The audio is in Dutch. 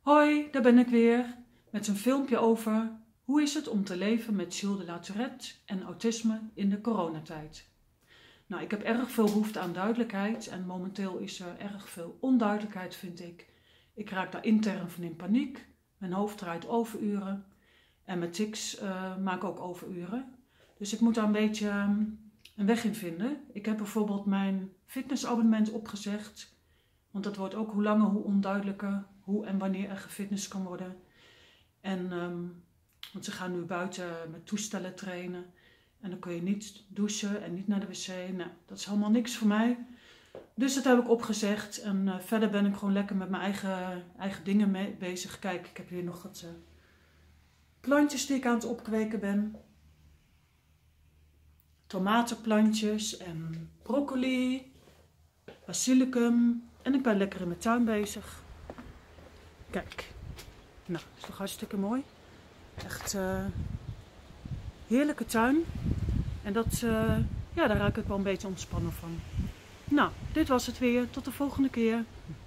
Hoi, daar ben ik weer met een filmpje over hoe is het om te leven met Gilles de la Tourette en autisme in de coronatijd. Nou, ik heb erg veel behoefte aan duidelijkheid en momenteel is er erg veel onduidelijkheid, vind ik. Ik raak daar intern van in paniek, mijn hoofd draait overuren en mijn tics maken ook overuren. Dus ik moet daar een beetje een weg in vinden. Ik heb bijvoorbeeld mijn fitnessabonnement opgezegd. Want dat wordt ook hoe langer, hoe onduidelijker, hoe en wanneer er gefitness kan worden. En, want ze gaan nu buiten met toestellen trainen. En dan kun je niet douchen en niet naar de wc. Nou, dat is helemaal niks voor mij. Dus dat heb ik opgezegd. En verder ben ik gewoon lekker met mijn eigen dingen bezig. Kijk, ik heb hier nog wat plantjes die ik aan het opkweken ben. Tomatenplantjes en broccoli, basilicum. En ik ben lekker in mijn tuin bezig. Kijk, nou, dat is toch hartstikke mooi. Echt heerlijke tuin. En dat, ja, daar raak ik wel een beetje ontspannen van. Nou, dit was het weer. Tot de volgende keer.